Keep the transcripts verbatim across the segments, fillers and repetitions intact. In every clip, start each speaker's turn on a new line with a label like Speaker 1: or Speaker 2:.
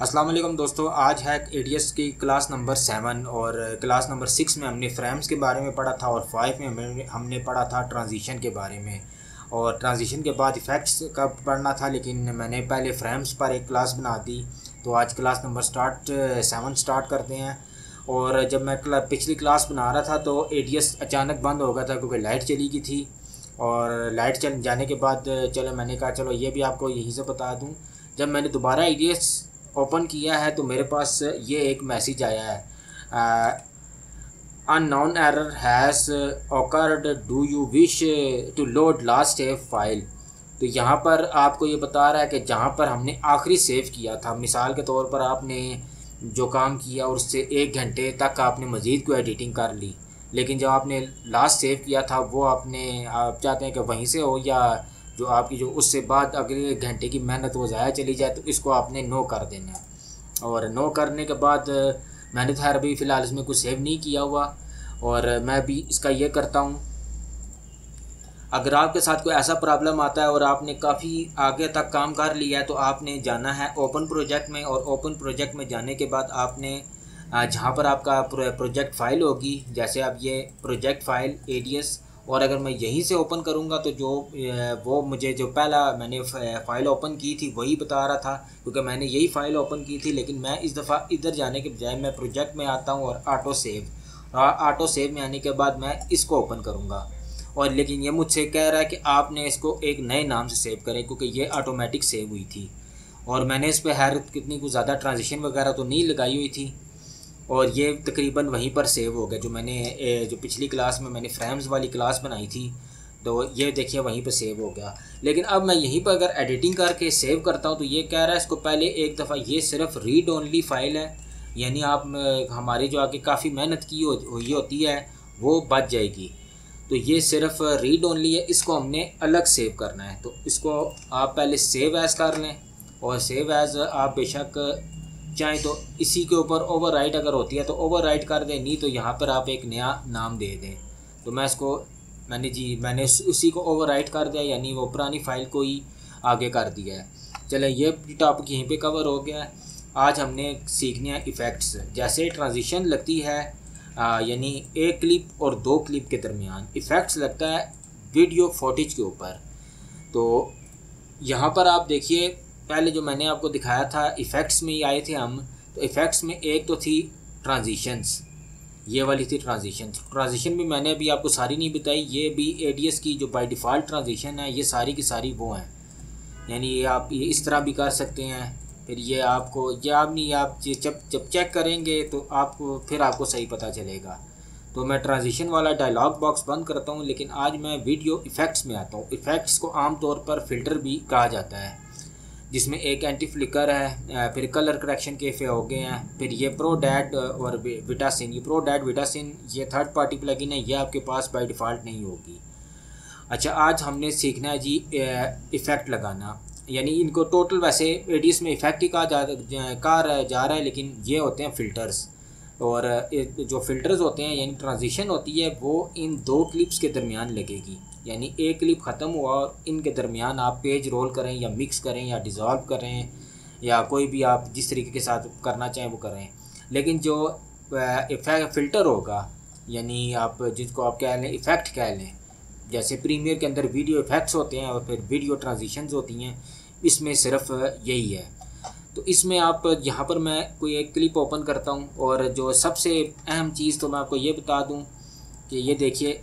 Speaker 1: अस्सलाम वालेकुम दोस्तों, आज है एडीएस की क्लास नंबर सेवन और क्लास नंबर सिक्स में हमने फ्रेम्स के बारे में पढ़ा था और फाइव में हमने हमने पढ़ा था ट्रांजिशन के बारे में। और ट्रांजिशन के बाद इफ़ेक्ट्स का पढ़ना था, लेकिन मैंने पहले फ्रेम्स पर एक क्लास बना दी। तो आज class number start seven start करते हैं। और जब मैं क्ला, पिछली क्लास बना रहा था तो एडीएस अचानक बंद हो गया था क्योंकि लाइट चली गई थी। और लाइट चल जाने के बाद चलो मैंने कहा चलो ये भी आपको यहीं से बता दूँ। जब मैंने दोबारा एडीएस ओपन किया है तो मेरे पास ये एक मैसेज आया है, unknown error has occurred, do you wish to load last save file. तो यहाँ पर आपको ये बता रहा है कि जहाँ पर हमने आखिरी सेव किया था, मिसाल के तौर पर आपने जो काम किया और उससे एक घंटे तक आपने मज़ीद कोई एडिटिंग कर ली, लेकिन जब आपने लास्ट सेव किया था वो आपने आप चाहते हैं कि वहीं से हो या जो आपकी जो उससे बाद अगले घंटे की मेहनत वो ज़ाया चली जाए, तो इसको आपने नो कर देना है। और नो करने के बाद मैंने तो अभी फ़िलहाल इसमें कुछ सेव नहीं किया हुआ और मैं भी इसका ये करता हूँ। अगर आपके साथ कोई ऐसा प्रॉब्लम आता है और आपने काफ़ी आगे तक काम कर लिया है तो आपने जाना है ओपन प्रोजेक्ट में, और ओपन प्रोजेक्ट में जाने के बाद आपने जहाँ पर आपका प्रोजेक्ट फ़ाइल होगी, जैसे अब ये प्रोजेक्ट फ़ाइल एडीएस, और अगर मैं यहीं से ओपन करूंगा तो जो वो मुझे जो पहला मैंने फ़ाइल ओपन की थी वही बता रहा था, क्योंकि मैंने यही फ़ाइल ओपन की थी। लेकिन मैं इस दफ़ा इधर जाने के बजाय मैं प्रोजेक्ट में आता हूं और ऑटो सेव, ऑटो सेव में आने के बाद मैं इसको ओपन करूंगा। और लेकिन ये मुझसे कह रहा है कि आपने इसको एक नए नाम से सेव करें, क्योंकि ये ऑटोमेटिक सेव हुई थी और मैंने इस पर खैर कितनी कुछ ज़्यादा ट्रांजिशन वगैरह तो नहीं लगाई हुई थी। और ये तकरीबन वहीं पर सेव हो गया जो मैंने जो पिछली क्लास में मैंने फ्रेम्स वाली क्लास बनाई थी, तो ये देखिए वहीं पर सेव हो गया। लेकिन अब मैं यहीं पर अगर एडिटिंग करके सेव करता हूँ तो ये कह रहा है इसको पहले एक दफ़ा ये सिर्फ रीड ओनली फ़ाइल है, यानी आप हमारी जो आगे काफ़ी मेहनत की हुई होती है वो बच जाएगी। तो ये सिर्फ रीड ओनली है, इसको हमने अलग सेव करना है। तो इसको आप पहले सेव एज़ कर लें, और सेव एज़ आप बेशक चाहे तो इसी के ऊपर ओवरराइट अगर होती है तो ओवरराइट कर दें, नहीं तो यहाँ पर आप एक नया नाम दे दें। तो मैं इसको मैंने जी मैंने उसी को ओवरराइट कर दिया, यानी वो पुरानी फ़ाइल को ही आगे कर दिया है। चलें, ये टॉपिक यहीं पे कवर हो गया है। आज हमने सीखने हैं इफ़ेक्ट्स। जैसे ट्रांजिशन लगती है यानी एक क्लिप और दो क्लिप के दरमियान इफ़ेक्ट्स लगता है वीडियो फुटेज के ऊपर। तो यहाँ पर आप देखिए, पहले जो मैंने आपको दिखाया था इफ़ेक्ट्स में ही आए थे हम। तो इफ़ेक्ट्स में एक तो थी ट्रांजिशंस, ये वाली थी ट्रांजिशंस। ट्रांजिशन भी मैंने अभी आपको सारी नहीं बताई, ये भी एडीएस की जो बाय डिफ़ॉल्ट ट्रांजिशन है ये सारी की सारी वो हैं, यानी ये आप ये इस तरह भी कर सकते हैं। फिर ये आपको ये आप नहीं आप जब जब चेक करेंगे तो आपको फिर आपको सही पता चलेगा। तो मैं ट्रांजिशन वाला डायलॉग बॉक्स बंद करता हूँ, लेकिन आज मैं वीडियो इफ़ेक्ट्स में आता हूँ। इफ़ेक्ट्स को आमतौर पर फ़िल्टर भी कहा जाता है, जिसमें एक एंटी फ्लिकर है, फिर कलर करेक्शन के फे हो गए हैं, फिर ये प्रो डैट और विटासिन। ये प्रो डैट विटासिन ये थर्ड पार्टी प्लगइन है, ये आपके पास बाय डिफ़ॉल्ट नहीं होगी। अच्छा, आज हमने सीखना है जी इफ़ेक्ट लगाना, यानी इनको टोटल वैसे एडीएस में इफ़ेक्ट ही कहा जा कहा जा रहा है, लेकिन ये होते हैं फ़िल्टर्स। और जो फ़िल्टर्स होते हैं यानी ट्रांजिशन होती है वो इन दो क्लिप्स के दरमियान लगेगी, यानी एक क्लिप ख़त्म हुआ और इनके दरमियान आप पेज रोल करें या मिक्स करें या डिज़ोल्व करें या कोई भी आप जिस तरीके के साथ करना चाहें वो करें। लेकिन जो फ़िल्टर होगा, यानी आप जिसको आप कह लें इफ़ेक्ट कह लें, जैसे प्रीमियर के अंदर वीडियो इफ़ेक्ट्स होते हैं और फिर वीडियो ट्रांजिशंस होती हैं, इसमें सिर्फ यही है। तो इसमें आप यहाँ पर मैं कोई एक क्लिप ओपन करता हूँ, और जो सबसे अहम चीज़ तो मैं आपको ये बता दूँ कि ये देखिए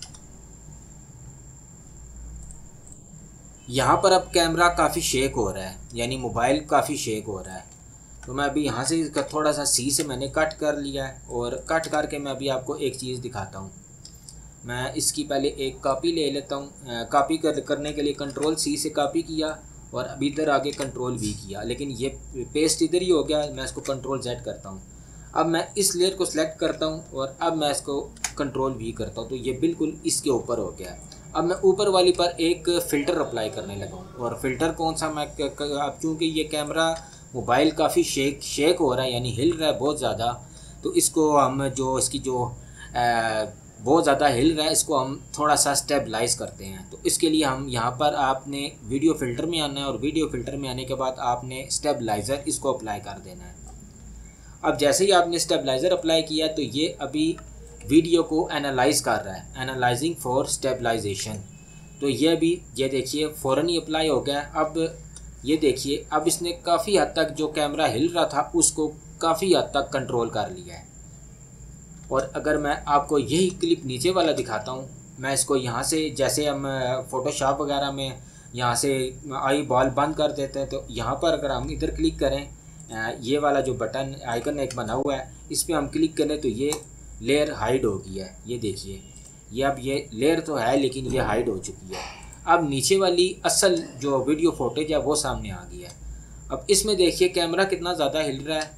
Speaker 1: यहाँ पर अब कैमरा काफ़ी शेक हो रहा है, यानी मोबाइल काफ़ी शेक हो रहा है। तो मैं अभी यहाँ से इसका थोड़ा सा सी से मैंने कट कर लिया है, और कट करके मैं अभी आपको एक चीज़ दिखाता हूँ। मैं इसकी पहले एक कॉपी ले लेता हूँ। कॉपी कर करने के लिए कंट्रोल सी से कॉपी किया और अभी इधर आगे कंट्रोल वी किया, लेकिन ये पेस्ट इधर ही हो गया। मैं इसको कंट्रोल जेड करता हूँ। अब मैं इस लेयर को सिलेक्ट करता हूँ और अब मैं इसको कंट्रोल वी करता हूँ, तो ये बिल्कुल इसके ऊपर हो गया। अब मैं ऊपर वाली पर एक फ़िल्टर अप्लाई करने लगा हूँ, और फ़िल्टर कौन सा मैं अब चूँकि ये कैमरा मोबाइल काफ़ी शेक शेक हो रहा है, यानी हिल रहा है बहुत ज़्यादा, तो इसको हम जो इसकी जो बहुत ज़्यादा हिल रहा है, इसको हम थोड़ा सा स्टेबलाइज करते हैं। तो इसके लिए हम यहाँ पर आपने वीडियो फ़िल्टर में आना है और वीडियो फ़िल्टर में आने के बाद आपने स्टेबलाइज़र इसको अप्लाई कर देना है। अब जैसे ही आपने स्टेबलाइज़र अप्लाई किया तो ये अभी वीडियो को एनालाइज कर रहा है, एनालाइजिंग फॉर स्टेबलाइजेशन। तो ये भी ये देखिए फ़ौरन ही अप्लाई हो गया। अब ये देखिए अब इसने काफ़ी हद तक जो कैमरा हिल रहा था उसको काफ़ी हद तक कंट्रोल कर लिया है। और अगर मैं आपको यही क्लिप नीचे वाला दिखाता हूँ, मैं इसको यहाँ से जैसे हम फ़ोटोशॉप वगैरह में यहाँ से आई बॉल बंद कर देते हैं, तो यहाँ पर अगर हम इधर क्लिक करें, ये वाला जो बटन आइकन एक बना हुआ है इस पर हम क्लिक करें तो ये लेयर हाइड हो गई है। ये देखिए ये अब ये लेयर तो है लेकिन ये हाइड हो चुकी है। अब नीचे वाली असल जो वीडियो फुटेज है वो सामने आ गई है। अब इसमें देखिए कैमरा कितना ज़्यादा हिल रहा है।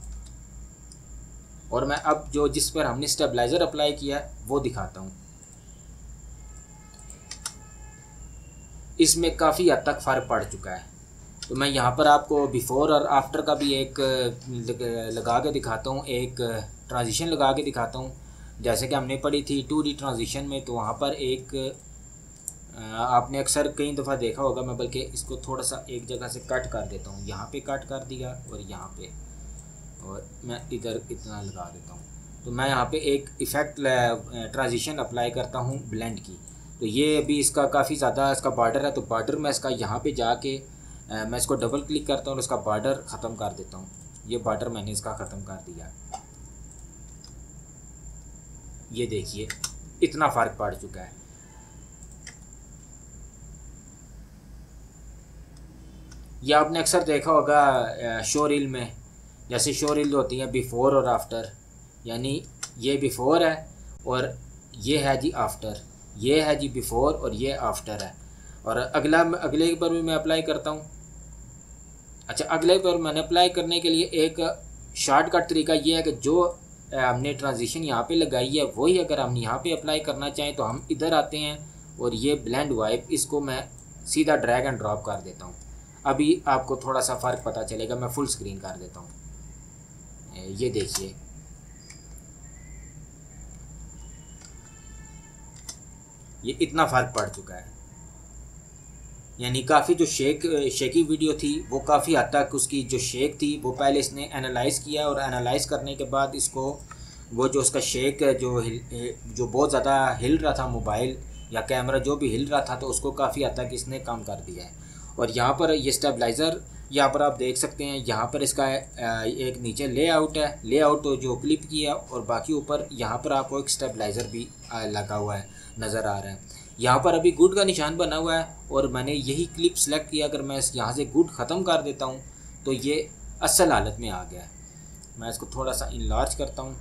Speaker 1: और मैं अब जो जिस पर हमने स्टेबलाइज़र अप्लाई किया है वो दिखाता हूँ। इसमें काफ़ी हद तक फ़र्क पड़ चुका है। तो मैं यहाँ पर आपको बिफ़ोर और आफ्टर का भी एक लगा के दिखाता हूँ, एक ट्रांजिशन लगा के दिखाता हूँ। जैसे कि हमने पढ़ी थी टू डी ट्रांजिशन में, तो वहाँ पर एक आपने अक्सर कई दफ़ा देखा होगा, मैं बल्कि इसको थोड़ा सा एक जगह से कट कर देता हूँ। यहाँ पे कट कर दिया और यहाँ पे, और मैं इधर इतना लगा देता हूँ। तो मैं यहाँ पे एक इफ़ेक्ट ट्रांजिशन अप्लाई करता हूँ ब्लेंड की। तो ये अभी इसका काफ़ी ज़्यादा इसका बॉर्डर है, तो बॉर्डर में इसका यहाँ पे जाके मैं इसको डबल क्लिक करता हूँ और इसका बॉर्डर ख़त्म कर देता हूँ। ये बॉर्डर मैंने इसका ख़त्म कर दिया। ये देखिए इतना फ़र्क पड़ चुका है। ये आपने अक्सर देखा होगा शो रील में, जैसे शो रील होती है बिफ़ोर और आफ्टर, यानी ये बिफ़ोर है और ये है जी आफ्टर, ये है जी बिफ़ोर और ये आफ्टर है। और अगला अगले पर भी मैं अप्लाई करता हूँ। अच्छा, अगले पर मैंने अप्लाई करने के लिए एक शॉर्टकट तरीका ये है कि जो हमने ट्रांजिशन यहाँ पे लगाई है वही अगर हम यहाँ पे अप्लाई करना चाहें तो हम इधर आते हैं और ये ब्लेंड वाइप इसको मैं सीधा ड्रैग एंड ड्रॉप कर देता हूँ। अभी आपको थोड़ा सा फ़र्क पता चलेगा। मैं फुल स्क्रीन कर देता हूँ। ये देखिए ये इतना फ़र्क पड़ चुका है। यानी काफ़ी जो शेक शेकी वीडियो थी वो काफ़ी हद तक उसकी जो शेक थी वो पहले इसने एनालाइज़ किया और एनालाइज़ करने के बाद इसको वो जो उसका शेक जो हिल जो बहुत ज़्यादा हिल रहा था मोबाइल या कैमरा जो भी हिल रहा था, तो उसको काफ़ी हद तक इसने कम कर दिया है। और यहाँ पर ये स्टेबलाइज़र यहाँ पर आप देख सकते हैं, यहाँ पर इसका एक नीचे लेआउट है, लेआउट जो क्लिप किया और बाकी ऊपर यहाँ पर आपको एक स्टेबलाइज़र भी लगा हुआ है नज़र आ रहा है। यहाँ पर अभी गुड का निशान बना हुआ है और मैंने यही क्लिप सेलेक्ट किया। अगर मैं यहाँ से गुड ख़त्म कर देता हूँ तो ये असल हालत में आ गया है। मैं इसको थोड़ा सा इनलार्ज करता हूँ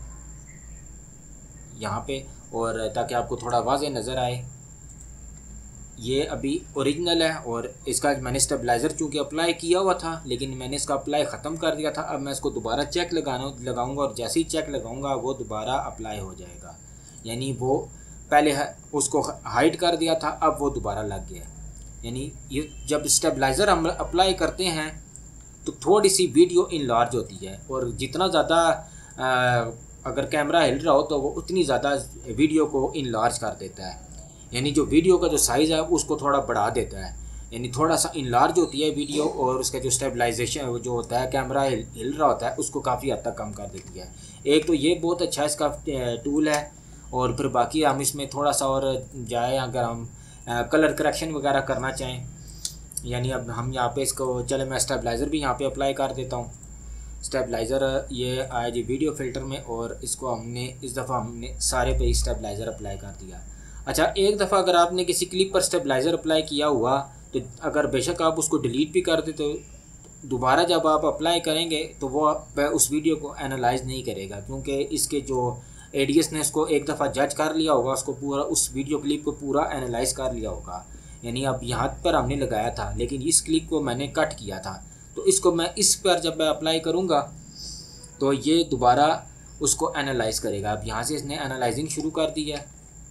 Speaker 1: यहाँ पे, और ताकि आपको थोड़ा वाज़ेह नज़र आए। ये अभी ओरिजिनल है और इसका मैंने स्टेबलाइज़र चूँकि अप्लाई किया हुआ था लेकिन मैंने इसका अप्लाई ख़त्म कर दिया था। अब मैं इसको दोबारा चेक लगाना लगाऊंगा और जैसे ही चेक लगाऊंगा वो दोबारा अप्लाई हो जाएगा। यानी वो पहले उसको हाइड कर दिया था, अब वो दोबारा लग गया। यानी ये जब स्टेबलाइज़र हम अप्लाई करते हैं तो थोड़ी सी वीडियो इनलार्ज होती है, और जितना ज़्यादा अगर कैमरा हिल रहा हो तो वो उतनी ज़्यादा वीडियो को इनलार्ज कर देता है। यानी जो वीडियो का जो साइज़ है उसको थोड़ा बढ़ा देता है। यानी थोड़ा सा इनलार्ज होती है वीडियो, और उसका जो स्टेबलाइजेशन जो होता है कैमरा हिल हिल रहा होता है उसको काफ़ी हद तक कम कर देती है। एक तो ये बहुत अच्छा इसका टूल है, और फिर बाकी हम इसमें थोड़ा सा और जाए अगर हम कलर करेक्शन वगैरह करना चाहें, यानी अब हम यहाँ पे इसको चले मैं स्टेबलाइज़र भी यहाँ पे अप्लाई कर देता हूँ। स्टेबलाइज़र ये आया जी वीडियो फ़िल्टर में, और इसको हमने इस दफ़ा हमने सारे पे ही स्टेबलाइज़र अप्लाई कर दिया। अच्छा, एक दफ़ा अगर आपने किसी क्लिप पर स्टेबलाइज़र अप्लाई किया हुआ तो अगर बेशक आप उसको डिलीट भी कर दे तो दोबारा जब आप अप्लाई करेंगे तो वो उस वीडियो को एनालाइज़ नहीं करेगा, क्योंकि इसके जो एडीएस ने इसको एक दफ़ा जज कर लिया होगा, उसको पूरा उस वीडियो क्लिप को पूरा एनालाइज कर लिया होगा। यानी अब यहाँ पर हमने लगाया था लेकिन इस क्लिप को मैंने कट किया था, तो इसको मैं इस पर जब मैं अप्लाई करूँगा तो ये दोबारा उसको एनालाइज करेगा। अब यहाँ से इसने एनालाइजिंग शुरू कर दी है।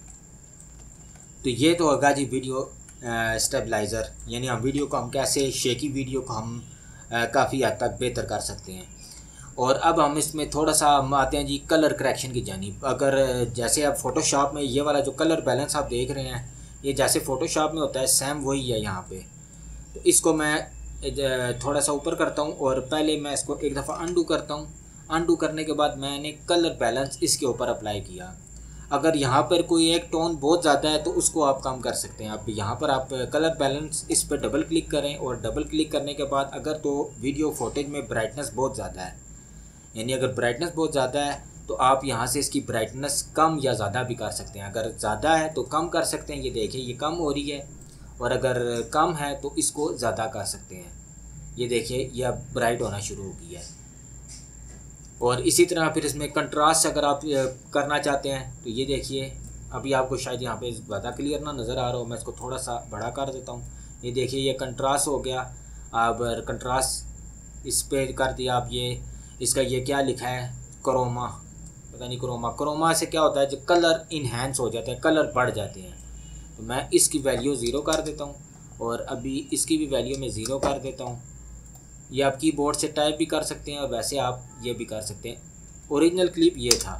Speaker 1: तो ये तो होगा जी वीडियो स्टेबलाइज़र, यानी हम वीडियो को हम कैसे शेकी वीडियो को हम काफ़ी हद तक बेहतर कर सकते हैं। और अब हम इसमें थोड़ा सा हम आते हैं जी कलर करेक्शन की जानिब। अगर जैसे आप फ़ोटोशॉप में ये वाला जो कलर बैलेंस आप देख रहे हैं, ये जैसे फ़ोटोशॉप में होता है सेम वही है यहाँ पे। तो इसको मैं थोड़ा सा ऊपर करता हूँ और पहले मैं इसको एक दफ़ा अनडू करता हूँ। अनडू करने के बाद मैंने कलर बैलेंस इसके ऊपर अप्लाई किया। अगर यहाँ पर कोई एक टोन बहुत ज़्यादा है तो उसको आप कम कर सकते हैं। आप यहाँ पर आप कलर बैलेंस इस पर डबल क्लिक करें और डबल क्लिक करने के बाद अगर तो वीडियो फुटेज में ब्राइटनेस बहुत ज़्यादा है, यानी अगर ब्राइटनेस बहुत ज़्यादा है तो आप यहाँ से इसकी ब्राइटनेस कम या ज़्यादा भी कर सकते हैं। अगर ज़्यादा है तो कम कर सकते हैं, ये देखिए ये कम हो रही है, और अगर कम है तो इसको ज़्यादा कर सकते हैं। ये देखिए ये अब ब्राइट होना शुरू हो गया है। और इसी तरह फिर इसमें कंट्रास्ट अगर आप करना चाहते हैं तो ये देखिए, अभी आपको शायद यहाँ पे ज़्यादा क्लियर ना नज़र आ रहा हो, मैं इसको थोड़ा सा बड़ा कर देता हूँ। ये देखिए ये कंट्रास्ट हो गया। अब कंट्रास्ट इस पर कर दिया आप, ये इसका ये क्या लिखा है, क्रोमा, पता नहीं क्रोमा। क्रोमा से क्या होता है, जो कलर इन्हेंस हो जाते हैं, कलर बढ़ जाते हैं। तो मैं इसकी वैल्यू ज़ीरो कर देता हूँ और अभी इसकी भी वैल्यू मैं ज़ीरो कर देता हूँ। ये आप कीबोर्ड से टाइप भी कर सकते हैं और वैसे आप ये भी कर सकते हैं। ओरिजिनल क्लिप ये था,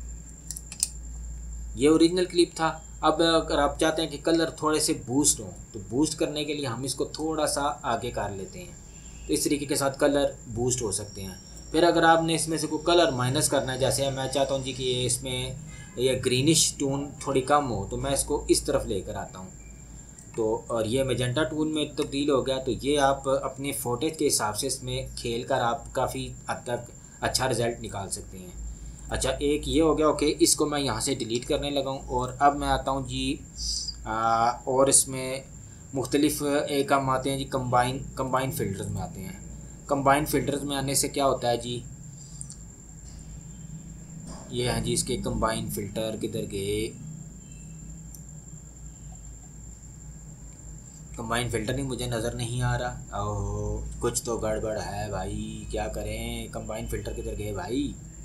Speaker 1: ये ओरिजिनल क्लिप था। अब अगर आप चाहते हैं कि कलर थोड़े से बूस्ट हों तो बूस्ट करने के लिए हम इसको थोड़ा सा आगे कर लेते हैं, तो इस तरीके के साथ कलर बूस्ट हो सकते हैं। फिर अगर आपने इसमें से कोई कलर माइनस करना है, जैसे मैं चाहता हूँ जी कि ये इसमें ये ग्रीनिश टोन थोड़ी कम हो, तो मैं इसको इस तरफ लेकर आता हूँ तो, और ये मेजेंटा टून में तब्दील हो गया। तो ये आप अपने फोटेज के हिसाब से इसमें खेल कर आप काफ़ी हद तक अच्छा रिज़ल्ट निकाल सकते हैं। अच्छा एक ये हो गया, ओके, इसको मैं यहाँ से डिलीट करने लगा हूँ। और अब मैं आता हूँ जी आ, और इसमें मुख्तलिफ एक हम आते हैं जी कंबाइन कंबाइन फ़िल्टर्स में आते हैं। कंबाइन फ़िल्टर्स में आने से क्या होता है जी, ये हैं जी इसके कंबाइन फ़िल्टर, किधर गए, कंबाइन फ़िल्टर नहीं मुझे नज़र नहीं आ रहा। ओह कुछ तो गड़बड़ है भाई, क्या करें, कंबाइन फ़िल्टर किधर गए भाई,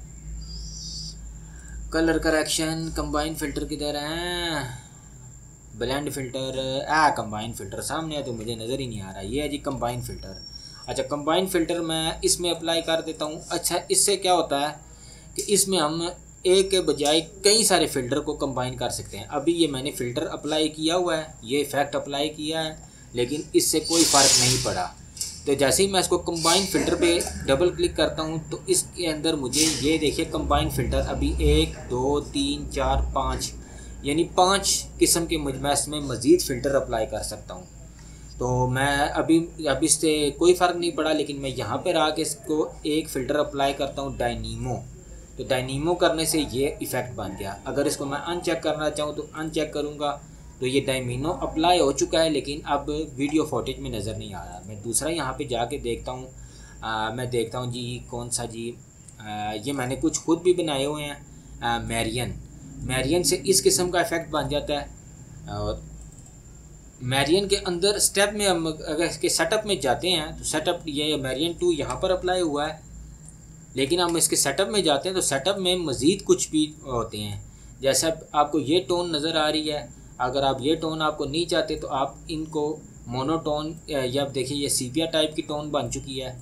Speaker 1: कलर करेक्शन, कंबाइन फ़िल्टर किधर हैं, ब्लेंड फ़िल्टर, आ कंबाइन फ़िल्टर सामने है तो मुझे नज़र ही नहीं आ रहा। ये है जी कंबाइन फ़िल्टर। अच्छा कंबाइन फ़िल्टर मैं इसमें अप्लाई कर देता हूँ। अच्छा इससे क्या होता है कि इसमें हम एक के बजाय कई सारे फ़िल्टर को कंबाइन कर सकते हैं। अभी ये मैंने फ़िल्टर अप्लाई किया हुआ है, ये इफ़ेक्ट अप्लाई किया है, लेकिन इससे कोई फ़र्क नहीं पड़ा। तो जैसे ही मैं इसको कंबाइन फ़िल्टर पे डबल क्लिक करता हूँ तो इसके अंदर मुझे ये देखिए कंबाइन फ़िल्टर अभी एक दो तीन चार पाँच, यानी पाँच किस्म के मैं इसमें मज़ीद फ़िल्टर अप्लाई कर सकता हूँ। तो मैं अभी अभी इससे कोई फ़र्क नहीं पड़ा, लेकिन मैं यहाँ पर आके इसको एक फ़िल्टर अप्लाई करता हूँ डायनीमो। तो डायनीमो करने से ये इफ़ेक्ट बन गया। अगर इसको मैं अनचेक करना चाहूँ तो अनचेक करूँगा तो ये डायनीमो अप्लाई हो चुका है, लेकिन अब वीडियो फुटेज में नज़र नहीं आ रहा। मैं दूसरा यहाँ पे जाके देखता हूँ, मैं देखता हूँ जी कौन सा जी, आ, ये मैंने कुछ खुद भी बनाए हुए हैं। मैरियन मैरियन से इस किस्म का इफ़ेक्ट बन जाता है। और मैरियन के अंदर स्टेप में हम अगर इसके सेटअप में जाते हैं तो सेटअप ये मैरियन टू यहाँ पर अप्लाई हुआ है, लेकिन हम इसके सेटअप में जाते हैं तो सेटअप में मज़ीद कुछ भी होते हैं। जैसे आपको ये टोन नज़र आ रही है, अगर आप ये टोन आपको नहीं चाहते तो आप इनको मोनोटोन, या देखिए ये सीपिया टाइप की टोन बन चुकी है,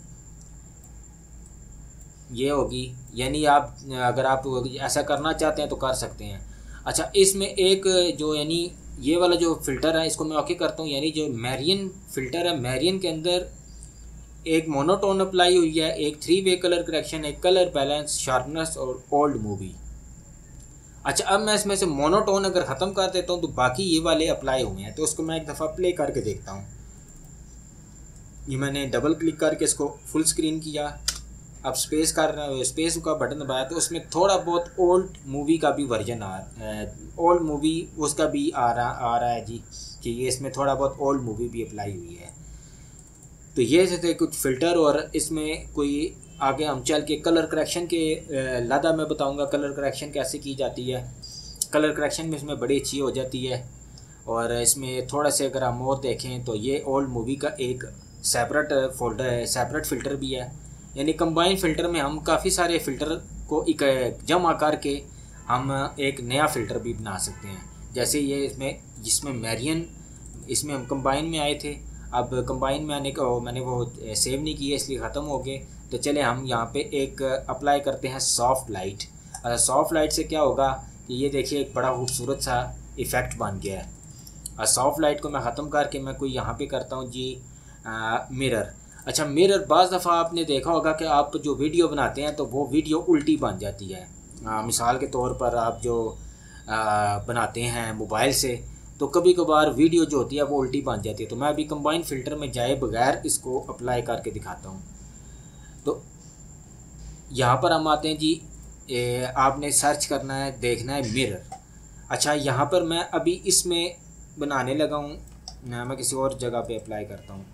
Speaker 1: ये होगी, यानी आप अगर आप ऐसा करना चाहते हैं तो कर सकते हैं। अच्छा इसमें एक जो यानी ये वाला जो फ़िल्टर है इसको मैं ओके करता हूँ, यानी जो मैरियन फ़िल्टर है, मैरियन के अंदर एक मोनोटोन अप्लाई हुई है, एक थ्री वे कलर करेक्शन, एक कलर बैलेंस, शार्पनेस और ओल्ड मूवी। अच्छा अब मैं इसमें से मोनोटोन अगर ख़त्म कर देता हूँ तो बाकी ये वाले अप्लाई हुए हैं, तो उसको मैं एक दफ़ा प्ले करके देखता हूँ। ये मैंने डबल क्लिक करके इसको फुल स्क्रीन किया, अब स्पेस कर रहा है, स्पेस का बटन दबाया तो उसमें थोड़ा बहुत ओल्ड मूवी का भी वर्जन आ ओल्ड मूवी उसका भी आ रहा आ रहा है जी, कि ये इसमें थोड़ा बहुत ओल्ड मूवी भी अप्लाई हुई है। तो ये थे कुछ फ़िल्टर, और इसमें कोई आगे हम चल के कलर करेक्शन के लादा मैं बताऊंगा कलर करेक्शन कैसे की जाती है। कलर करेक्शन में इसमें बड़ी अच्छी हो जाती है। और इसमें थोड़ा से अगर हम और देखें तो ये ओल्ड मूवी का एक सेपरेट फोल्डर है, सेपरेट फ़िल्टर भी है, यानी कंबाइन फ़िल्टर में हम काफ़ी सारे फ़िल्टर को एक जमा करके हम एक नया फ़िल्टर भी बना सकते हैं। जैसे ये इसमें जिसमें मैरियन, इसमें हम कंबाइन में आए थे, अब कंबाइन में आने का मैंने वो सेव नहीं किया इसलिए ख़त्म हो गए। तो चले हम यहाँ पे एक अप्लाई करते हैं सॉफ्ट लाइट। अच्छा, सॉफ्ट लाइट से क्या होगा कि ये देखिए एक बड़ा खूबसूरत सा इफ़ेक्ट बन गया है। और सॉफ्ट लाइट को मैं ख़त्म करके मैं कोई यहाँ पे करता हूँ जी मिरर। अच्छा, मिरर बाज़ दफ़ा आपने देखा होगा कि आप जो वीडियो बनाते हैं तो वो वीडियो उल्टी बन जाती है। आ, मिसाल के तौर पर आप जो आ, बनाते हैं मोबाइल से, तो कभी कभार वीडियो जो होती है वो उल्टी बन जाती है। तो मैं अभी कंबाइन फ़िल्टर में जाए बगैर इसको अप्लाई करके दिखाता हूँ। तो यहाँ पर हम आते हैं जी, ए, आपने सर्च करना है, देखना है मिरर। अच्छा, यहाँ पर मैं अभी इसमें बनाने लगा हूँ, मैं किसी और जगह पे अप्लाई करता हूँ।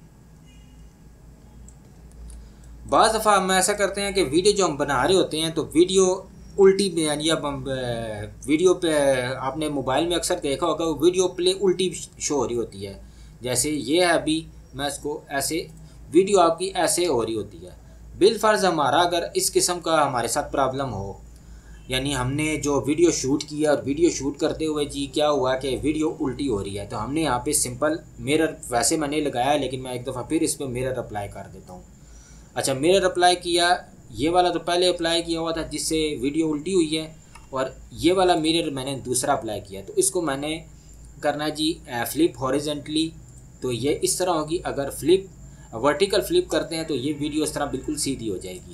Speaker 1: बाज़ दफ़ा हम ऐसा करते हैं कि वीडियो जो हम बना रहे होते हैं तो वीडियो उल्टी में, यानी अब हम वीडियो पे आपने मोबाइल में अक्सर देखा होगा वो वीडियो प्ले उल्टी शो हो रही होती है। जैसे ये है, अभी मैं इसको ऐसे, वीडियो आपकी ऐसे हो रही होती है। बिलफर्ज हमारा अगर इस किस्म का हमारे साथ प्रॉब्लम हो, यानी हमने जो वीडियो शूट किया और वीडियो शूट करते हुए जी क्या हुआ कि वीडियो उल्टी हो रही है, तो हमने यहाँ पे सिंपल मिरर, वैसे मैंने लगाया है लेकिन मैं एक दफ़ा फिर इस पर मिरर अप्लाई कर देता हूँ। अच्छा, मिरर अप्लाई किया, ये वाला तो पहले अप्लाई किया हुआ था जिससे वीडियो उल्टी हुई है, और ये वाला मिरर मैंने दूसरा अप्लाई किया। तो इसको मैंने करना है जी फ्लिप हॉरिजेंटली, तो ये इस तरह होगी। अगर फ्लिप वर्टिकल फ्लिप करते हैं तो ये वीडियो इस तरह बिल्कुल सीधी हो जाएगी।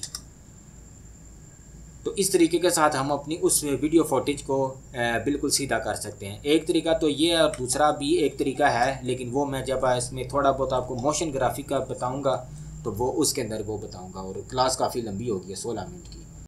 Speaker 1: तो इस तरीके के साथ हम अपनी उस वीडियो फुटेज को बिल्कुल सीधा कर सकते हैं। एक तरीका तो ये है और दूसरा भी एक तरीका है, लेकिन वो मैं जब इसमें थोड़ा बहुत आपको मोशन ग्राफिक का बताऊंगा तो वो उसके अंदर वो बताऊंगा। और क्लास काफ़ी लंबी होगी, सोलह मिनट की।